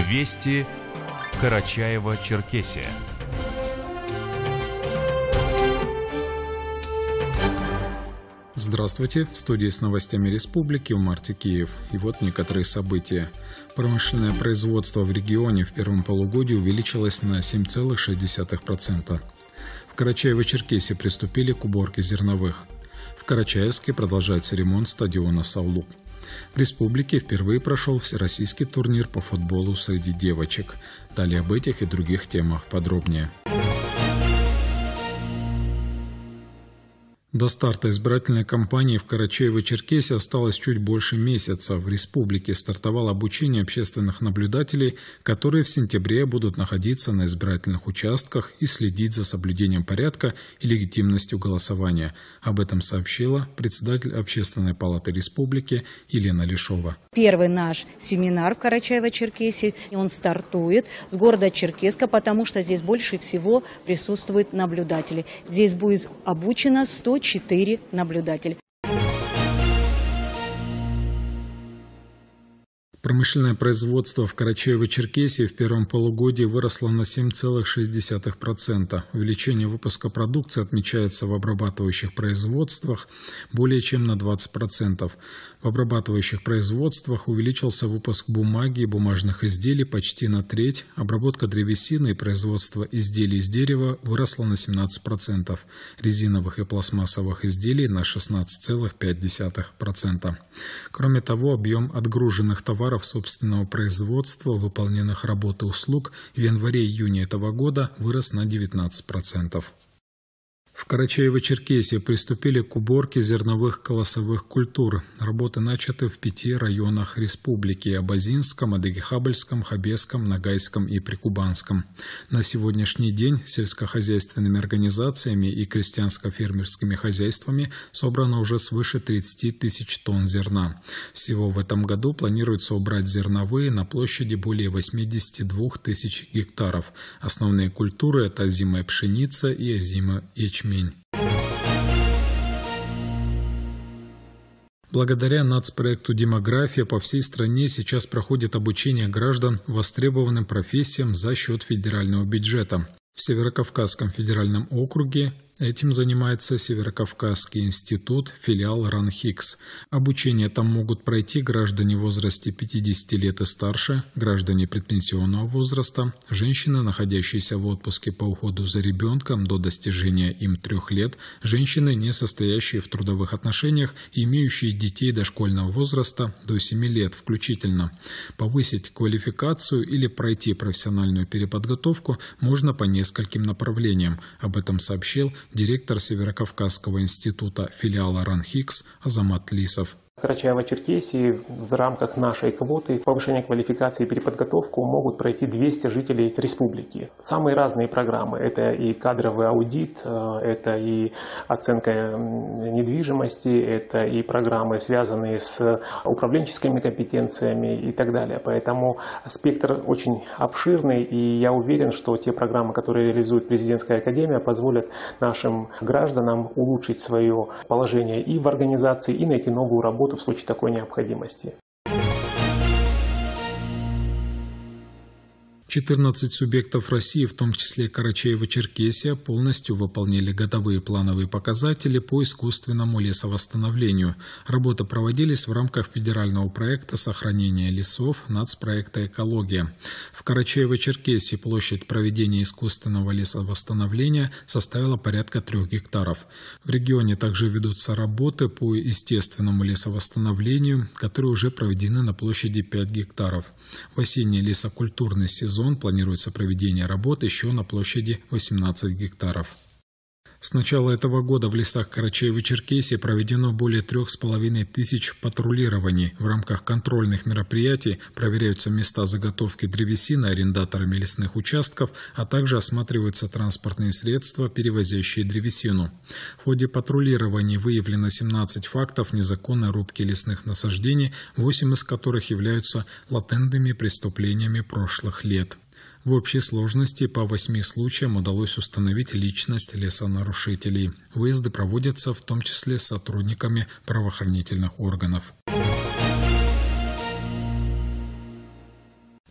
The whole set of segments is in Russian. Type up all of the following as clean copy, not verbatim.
Вести Карачаево-Черкесия. Здравствуйте! В студии с новостями республики Умар Текеев. И вот некоторые события. Промышленное производство в регионе в первом полугодии увеличилось на 7,6%. В Карачаево-Черкесии приступили к уборке зерновых. В Карачаевске продолжается ремонт стадиона «Саулук». В республике впервые прошел всероссийский турнир по футболу среди девочек. Далее об этих и других темах подробнее. До старта избирательной кампании в Карачаево-Черкесии осталось чуть больше месяца. В республике стартовало обучение общественных наблюдателей, которые в сентябре будут находиться на избирательных участках и следить за соблюдением порядка и легитимностью голосования. Об этом сообщила председатель Общественной палаты республики Елена Лешова. Первый наш семинар в Карачаево-Черкесии, он стартует с города Черкесска, потому что здесь больше всего присутствуют наблюдатели. Здесь будет обучено 104 наблюдателя. Промышленное производство в Карачаево-Черкесии в первом полугодии выросло на 7,6%. Увеличение выпуска продукции отмечается в обрабатывающих производствах более чем на 20%. В обрабатывающих производствах увеличился выпуск бумаги и бумажных изделий почти на треть, обработка древесины и производство изделий из дерева выросло на 17%, резиновых и пластмассовых изделий на 16,5%. Кроме того, объем отгруженных товаров собственного производства, выполненных работ и услуг в январе-июне этого года вырос на 19%. В Карачаево-Черкесии приступили к уборке зерновых колосовых культур. Работы начаты в 5 районах республики – Абазинском, Адыгехабльском, Хабесском, Ногайском и Прикубанском. На сегодняшний день сельскохозяйственными организациями и крестьянско-фермерскими хозяйствами собрано уже свыше 30 тысяч тонн зерна. Всего в этом году планируется убрать зерновые на площади более 82 тысяч гектаров. Основные культуры – это озимая пшеница и озимый ячмень. Благодаря нацпроекту «Демография» по всей стране сейчас проходит обучение граждан востребованным профессиям за счет федерального бюджета. В Северокавказском федеральном округе этим занимается Северокавказский институт, филиал РАНХИКС. Обучение там могут пройти граждане в возрасте 50 лет и старше, граждане предпенсионного возраста, женщины, находящиеся в отпуске по уходу за ребенком до достижения им 3 лет, женщины, не состоящие в трудовых отношениях и имеющие детей дошкольного возраста до 7 лет включительно. Повысить квалификацию или пройти профессиональную переподготовку можно по нескольким направлениям. Об этом сообщил директор Северокавказского института филиала РАНХИКС Азамат Лисов. В Карачаево-Черкесии в рамках нашей квоты повышения квалификации и переподготовку могут пройти 200 жителей республики. Самые разные программы. Это и кадровый аудит, это и оценка недвижимости, это и программы, связанные с управленческими компетенциями и так далее. Поэтому спектр очень обширный, и я уверен, что те программы, которые реализует Президентская академия, позволят нашим гражданам улучшить свое положение и в организации, и найти новую работу в случае такой необходимости. 14 субъектов России, в том числе Карачаево-Черкесия, полностью выполнили годовые плановые показатели по искусственному лесовосстановлению. Работы проводились в рамках федерального проекта сохранения лесов нацпроекта «Экология». В Карачаево-Черкесии площадь проведения искусственного лесовосстановления составила порядка 3 гектаров. В регионе также ведутся работы по естественному лесовосстановлению, которые уже проведены на площади 5 гектаров. В осенний лесокультурный сезон планируется проведение работ еще на площади 18 гектаров. С начала этого года в лесах Карачаево-Черкесии проведено более 3500 патрулирований. В рамках контрольных мероприятий проверяются места заготовки древесины арендаторами лесных участков, а также осматриваются транспортные средства, перевозящие древесину. В ходе патрулирования выявлено 17 фактов незаконной рубки лесных насаждений, 8 из которых являются латентными преступлениями прошлых лет. В общей сложности по 8 случаям удалось установить личность лесонарушителей. Выезды проводятся в том числе с сотрудниками правоохранительных органов.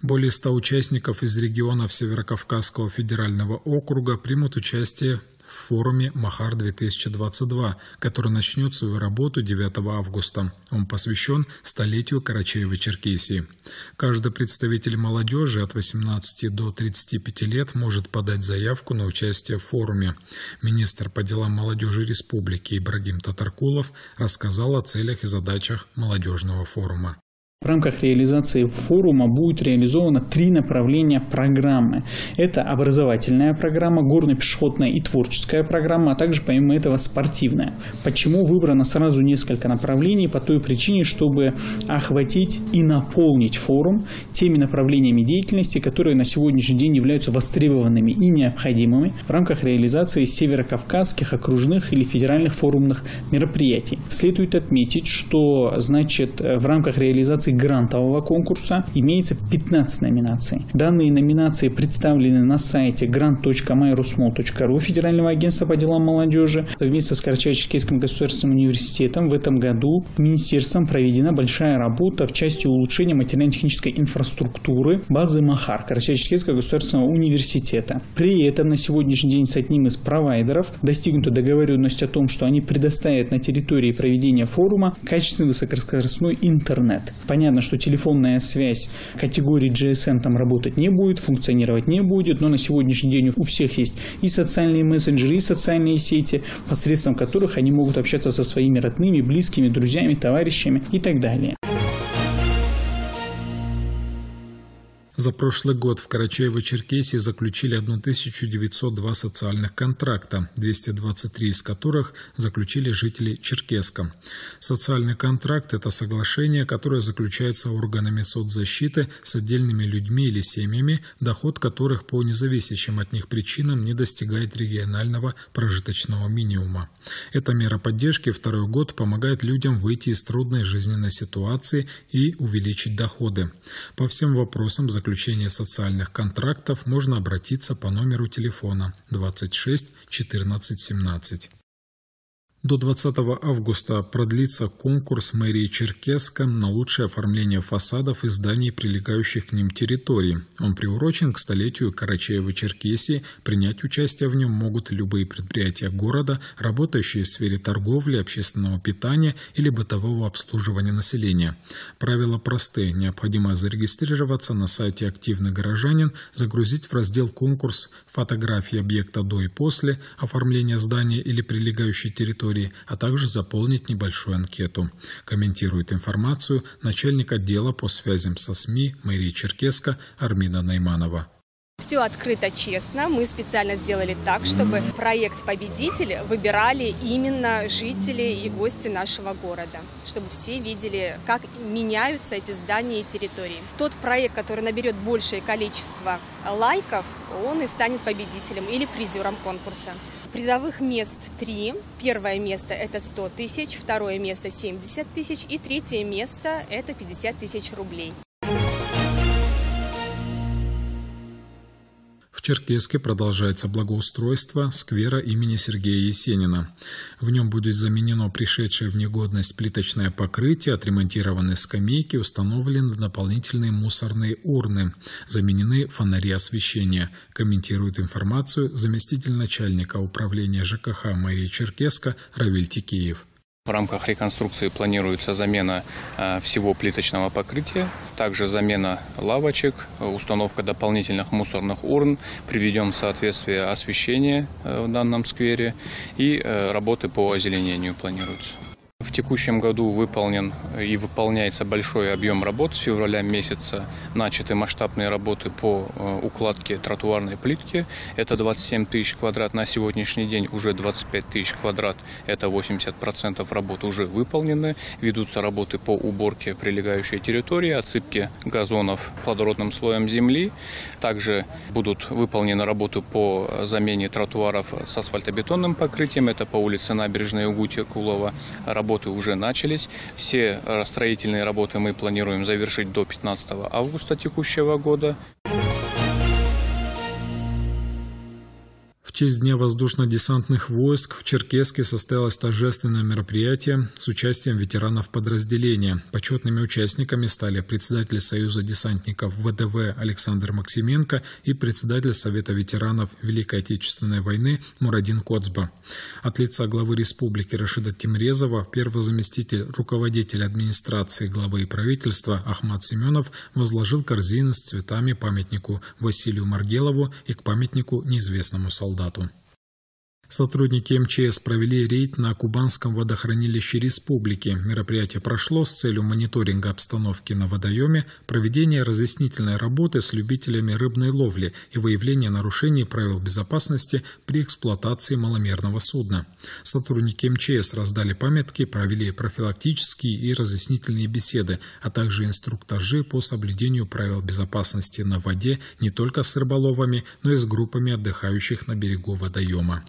Более 100 участников из регионов Северокавказского федерального округа примут участие в форуме «Махар-2022», который начнет свою работу 9 августа. Он посвящен столетию Карачаево-Черкесии. Каждый представитель молодежи от 18 до 35 лет может подать заявку на участие в форуме. Министр по делам молодежи республики Ибрагим Татаркулов рассказал о целях и задачах молодежного форума. В рамках реализации форума будет реализовано 3 направления программы. Это образовательная программа, горно-пешеходная и творческая программа, а также помимо этого спортивная. Почему выбрано сразу несколько направлений? По той причине, чтобы охватить и наполнить форум теми направлениями деятельности, которые на сегодняшний день являются востребованными и необходимыми в рамках реализации северокавказских, окружных или федеральных форумных мероприятий. Следует отметить, что в рамках реализации грантового конкурса имеется 15 номинаций. Данные номинации представлены на сайте grant.myrusmol.ru Федерального агентства по делам молодежи. Вместе с Карачаево-Черкесским государственным университетом в этом году министерством проведена большая работа в части улучшения материально-технической инфраструктуры базы МАХАР Карачаево-Черкесского государственного университета. При этом на сегодняшний день с одним из провайдеров достигнута договоренность о том, что они предоставят на территории проведения форума качественный высокоскоростной интернет. Понятно, что телефонная связь категории GSM там работать не будет, функционировать не будет, но на сегодняшний день у всех есть и социальные мессенджеры, и социальные сети, посредством которых они могут общаться со своими родными, близкими, друзьями, товарищами и так далее. За прошлый год в Карачаево-Черкесии заключили 1902 социальных контракта, 223 из которых заключили жители Черкесска. Социальный контракт – это соглашение, которое заключается органами соцзащиты с отдельными людьми или семьями, доход которых по независящим от них причинам не достигает регионального прожиточного минимума. Эта мера поддержки второй год помогает людям выйти из трудной жизненной ситуации и увеличить доходы. По всем вопросам заключения социальных контрактов можно обратиться по номеру телефона 26 14 17. До 20 августа продлится конкурс мэрии Черкесска на лучшее оформление фасадов и зданий, прилегающих к ним территорий. Он приурочен к столетию Карачаево-Черкесии. Принять участие в нем могут любые предприятия города, работающие в сфере торговли, общественного питания или бытового обслуживания населения. Правила простые. Необходимо зарегистрироваться на сайте «Активный горожанин», загрузить в раздел «Конкурс» фотографии объекта до и после оформления здания или прилегающей территории, а также заполнить небольшую анкету. Комментирует информацию начальник отдела по связям со СМИ мэрии Черкесска Армина Найманова. Все открыто, честно. Мы специально сделали так, чтобы проект-победитель выбирали именно жители и гости нашего города, чтобы все видели, как меняются эти здания и территории. Тот проект, который наберет большее количество лайков, он и станет победителем или призером конкурса. Призовых мест 3. Первое место – это 100 тысяч, второе место – 70 тысяч и третье место – это 50 тысяч рублей. В Черкесске продолжается благоустройство сквера имени Сергея Есенина. В нем будет заменено пришедшее в негодность плиточное покрытие, отремонтированы скамейки, установлены дополнительные мусорные урны, заменены фонари освещения. Комментирует информацию заместитель начальника управления ЖКХ мэрии Черкесска Равиль Тикеев. В рамках реконструкции планируется замена всего плиточного покрытия, также замена лавочек, установка дополнительных мусорных урн, приведем в соответствие освещение в данном сквере и работы по озеленению планируются. В текущем году выполнен и выполняется большой объем работ. С февраля месяца начаты масштабные работы по укладке тротуарной плитки. Это 27 тысяч квадрат. На сегодняшний день уже 25 тысяч квадрат. Это 80% работ уже выполнены. Ведутся работы по уборке прилегающей территории, отсыпке газонов плодородным слоем земли. Также будут выполнены работы по замене тротуаров с асфальтобетонным покрытием. Это по улице Набережной Угутия-Кулова. Работы уже начались. Все строительные работы мы планируем завершить до 15 августа текущего года. В честь Дня воздушно-десантных войск в Черкесске состоялось торжественное мероприятие с участием ветеранов подразделения. Почетными участниками стали председатель Союза десантников ВДВ Александр Максименко и председатель Совета ветеранов Великой Отечественной войны Мурадин Коцба. От лица главы республики Рашида Тимрезова первый заместитель руководителя администрации главы и правительства Ахмат Семенов возложил корзины с цветами памятнику Василию Маргелову и к памятнику неизвестному солдату. Сотрудники МЧС провели рейд на Кубанском водохранилище республики. Мероприятие прошло с целью мониторинга обстановки на водоеме, проведения разъяснительной работы с любителями рыбной ловли и выявления нарушений правил безопасности при эксплуатации маломерного судна. Сотрудники МЧС раздали памятки, провели профилактические и разъяснительные беседы, а также инструктажи по соблюдению правил безопасности на воде не только с рыболовами, но и с группами отдыхающих на берегу водоема.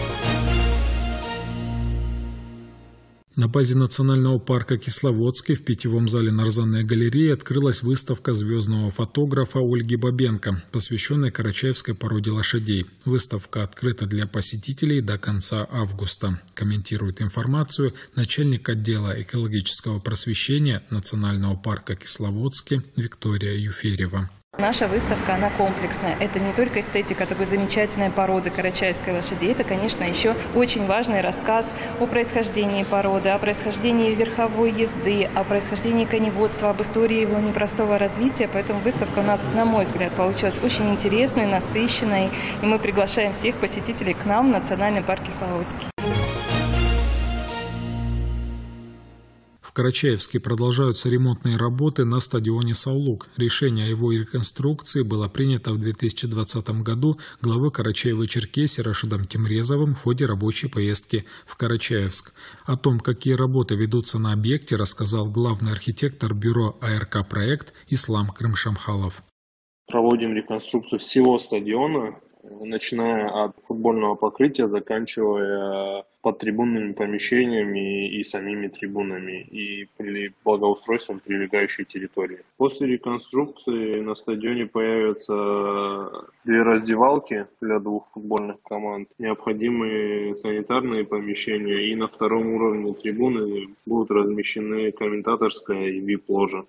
На базе Национального парка Кисловодский в питьевом зале Нарзанной галереи открылась выставка звездного фотографа Ольги Бабенко, посвященная карачаевской породе лошадей. Выставка открыта для посетителей до конца августа. Комментирует информацию начальник отдела экологического просвещения Национального парка Кисловодский Виктория Юферева. Наша выставка, она комплексная. Это не только эстетика такой замечательной породы карачаевской лошади. Это, конечно, еще очень важный рассказ о происхождении породы, о происхождении верховой езды, о происхождении коневодства, об истории его непростого развития. Поэтому выставка у нас, на мой взгляд, получилась очень интересной, насыщенной. И мы приглашаем всех посетителей к нам в Национальный парк Кисловодский. В Карачаевске продолжаются ремонтные работы на стадионе «Саулук». Решение о его реконструкции было принято в 2020 году главой Карачаева-Черкесии Рашидом Тимрезовым в ходе рабочей поездки в Карачаевск. О том, какие работы ведутся на объекте, рассказал главный архитектор бюро АРК «Проект» Ислам Крымшамхалов. Проводим реконструкцию всего стадиона, начиная от футбольного покрытия, заканчивая подтрибунными помещениями и самими трибунами, и благоустройством прилегающей территории. После реконструкции на стадионе появятся 2 раздевалки для 2 футбольных команд, необходимые санитарные помещения, и на 2-м уровне трибуны будут размещены комментаторская и VIP-ложа.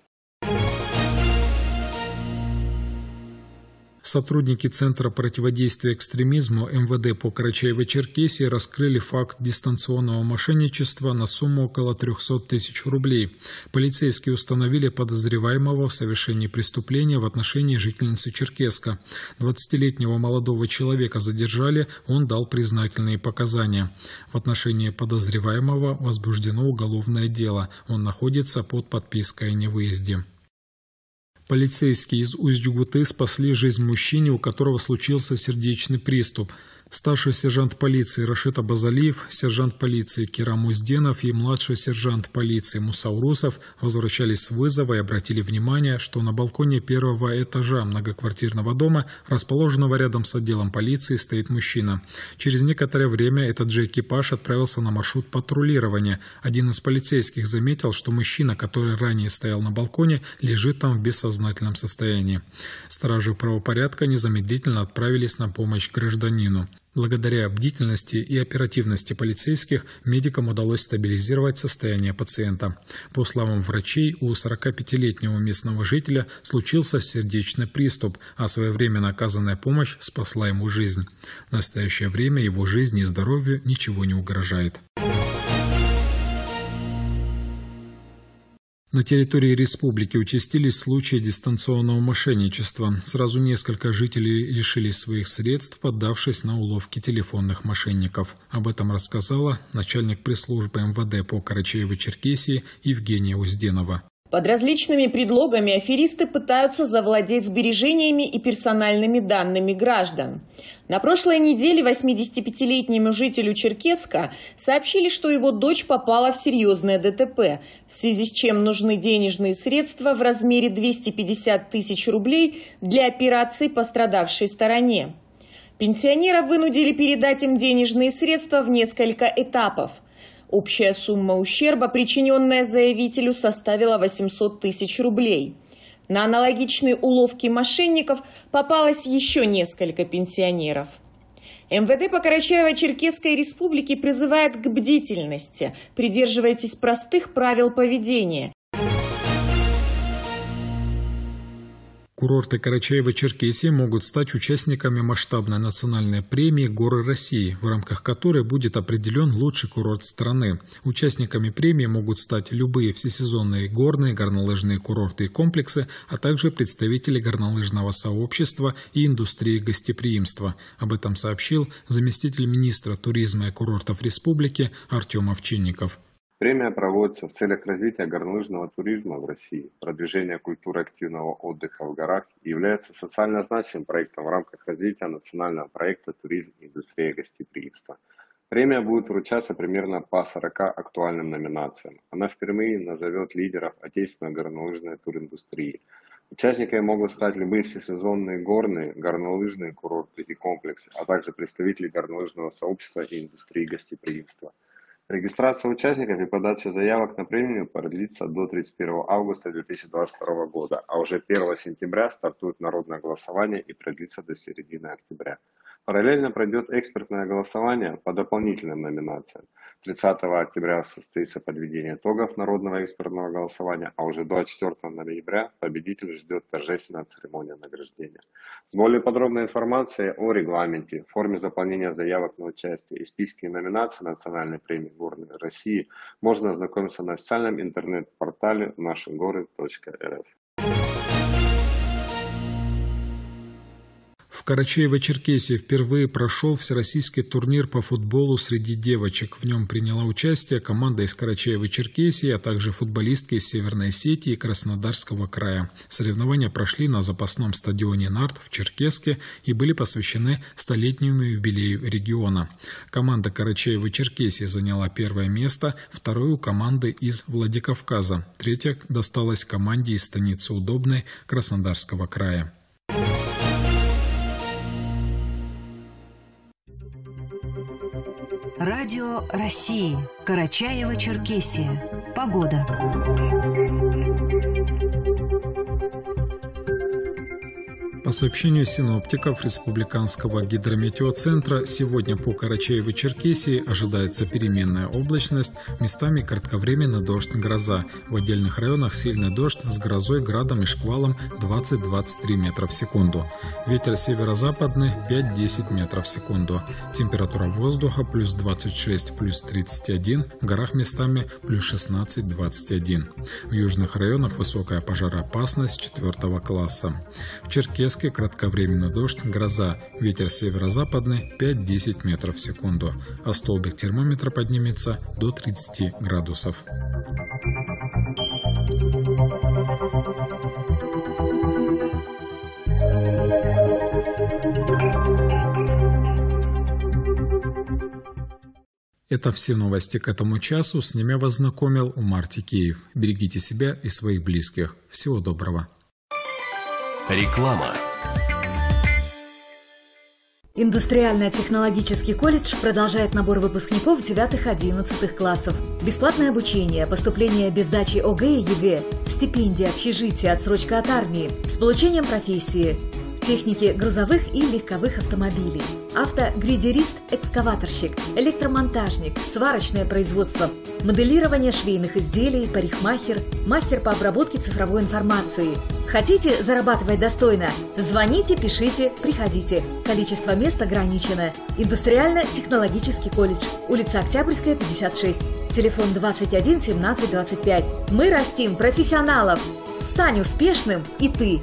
Сотрудники Центра противодействия экстремизму МВД по Карачаево-Черкесии раскрыли факт дистанционного мошенничества на сумму около 300 тысяч рублей. Полицейские установили подозреваемого в совершении преступления в отношении жительницы Черкесска. 20-летнего молодого человека задержали, он дал признательные показания. В отношении подозреваемого возбуждено уголовное дело. Он находится под подпиской о невыезде. Полицейские из Усть-Джугуты спасли жизнь мужчине, у которого случился сердечный приступ. Старший сержант полиции Рашид Абазалиев, сержант полиции Кирам Узденов и младший сержант полиции Мусаурусов возвращались с вызова и обратили внимание, что на балконе 1-го этажа многоквартирного дома, расположенного рядом с отделом полиции, стоит мужчина. Через некоторое время этот же экипаж отправился на маршрут патрулирования. Один из полицейских заметил, что мужчина, который ранее стоял на балконе, лежит там в бессознательном состоянии. Стражи правопорядка незамедлительно отправились на помощь гражданину. Благодаря бдительности и оперативности полицейских медикам удалось стабилизировать состояние пациента. По словам врачей, у 45-летнего местного жителя случился сердечный приступ, а своевременно оказанная помощь спасла ему жизнь. В настоящее время его жизни и здоровью ничего не угрожает. На территории республики участились случаи дистанционного мошенничества. Сразу несколько жителей лишились своих средств, поддавшись на уловки телефонных мошенников. Об этом рассказала начальник пресс-службы МВД по Карачаево-Черкесии Евгения Узденова. Под различными предлогами аферисты пытаются завладеть сбережениями и персональными данными граждан. На прошлой неделе 85-летнему жителю Черкесска сообщили, что его дочь попала в серьезное ДТП, в связи с чем нужны денежные средства в размере 250 тысяч рублей для операции пострадавшей стороне. Пенсионера вынудили передать им денежные средства в несколько этапов. Общая сумма ущерба, причиненная заявителю, составила 800 тысяч рублей. На аналогичные уловки мошенников попалось еще несколько пенсионеров. МВД по Карачаево-Черкесской республике призывает к бдительности. Придерживайтесь простых правил поведения. Курорты Карачаево-Черкесии могут стать участниками масштабной национальной премии «Горы России», в рамках которой будет определен лучший курорт страны. Участниками премии могут стать любые всесезонные горные, горнолыжные курорты и комплексы, а также представители горнолыжного сообщества и индустрии гостеприимства. Об этом сообщил заместитель министра туризма и курортов республики Артем Овчинников. Премия проводится в целях развития горнолыжного туризма в России, продвижения культуры активного отдыха в горах и является социально значимым проектом в рамках развития национального проекта «Туризм и индустрия гостеприимства». Премия будет вручаться примерно по 40 актуальным номинациям. Она впервые назовет лидеров отечественной горнолыжной туриндустрии. Участниками могут стать любые всесезонные горные, горнолыжные курорты и комплексы, а также представители горнолыжного сообщества и индустрии гостеприимства. Регистрация участников и подача заявок на премию продлится до 31 августа 2022 года, а уже 1 сентября стартует народное голосование и продлится до середины октября. Параллельно пройдет экспертное голосование по дополнительным номинациям. 30 октября состоится подведение итогов народного экспертного голосования, а уже 24 ноября победителя ждет торжественная церемония награждения. С более подробной информацией о регламенте, форме заполнения заявок на участие и списке номинаций Национальной премии «Горы России» можно ознакомиться на официальном интернет-портале нашигоры.рф. В Карачаево-Черкесии впервые прошел всероссийский турнир по футболу среди девочек. В нем приняла участие команда из Карачаево-Черкесии, а также футболистки из Северной Осетии и Краснодарского края. Соревнования прошли на запасном стадионе «Нарт» в Черкесске и были посвящены столетнему юбилею региона. Команда Карачаево-Черкесии заняла первое место, второе у команды из Владикавказа, третье досталось команде из станицы Удобной Краснодарского края. Радио России. Карачаево-Черкесия. Погода. По сообщению синоптиков Республиканского гидрометеоцентра, сегодня по Карачаево-Черкесии ожидается переменная облачность, местами кратковременный дождь, гроза. В отдельных районах сильный дождь с грозой, градом и шквалом 20-23 метра в секунду. Ветер северо-западный 5-10 метров в секунду. Температура воздуха плюс 26, плюс 31, в горах местами плюс 16-21. В южных районах высокая пожароопасность 4 класса. В Черкесске кратковременный дождь, гроза, ветер северо-западный 5-10 метров в секунду, а столбик термометра поднимется до 30 градусов. Это все новости к этому часу. С ними вас знакомил Умар Тикеев. Берегите себя и своих близких. Всего доброго. Реклама. Индустриально-технологический колледж продолжает набор выпускников 9-11 классов. Бесплатное обучение, поступление без сдачи ОГЭ и ЕГЭ, стипендия, общежитие, отсрочка от армии, с получением профессии, техники грузовых и легковых автомобилей, автогрейдерист, экскаваторщик, электромонтажник, сварочное производство, моделирование швейных изделий, парикмахер, мастер по обработке цифровой информации. Хотите зарабатывать достойно? Звоните, пишите, приходите. Количество мест ограничено. Индустриально-технологический колледж. Улица Октябрьская, 56. Телефон 21 17 25. Мы растим профессионалов. Стань успешным и ты.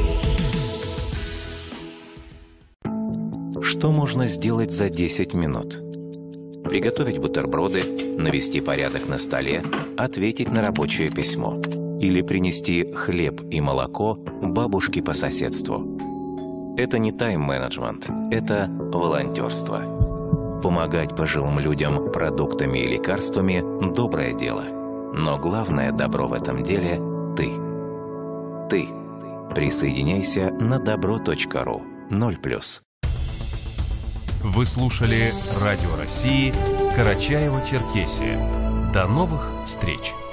Что можно сделать за 10 минут? Приготовить бутерброды, навести порядок на столе, ответить на рабочее письмо. Или принести хлеб и молоко бабушке по соседству. Это не тайм-менеджмент, это волонтерство. Помогать пожилым людям продуктами и лекарствами – доброе дело. Но главное добро в этом деле – ты. Ты. Присоединяйся на добро.ру 0+. Вы слушали Радио России Карачаево-Черкесия. До новых встреч!